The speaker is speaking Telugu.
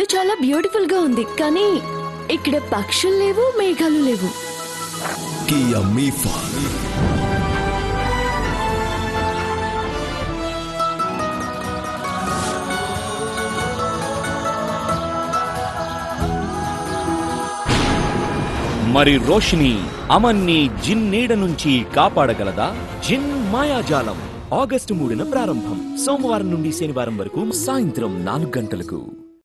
వెదర్ చాలా బ్యూటిఫుల్ గా ఉంది, కానీ ఇక్కడ పక్షులు లేవు, మేఘాలు లేవు. మరి రోషిని అమన్ని జిన్ నీడ నుంచి కాపాడగలదా? జిన్ మాయాజాలం ఆగస్టు 3న ప్రారంభం. సోమవారం నుండి శనివారం వరకు సాయంత్రం 4 గంటలకు.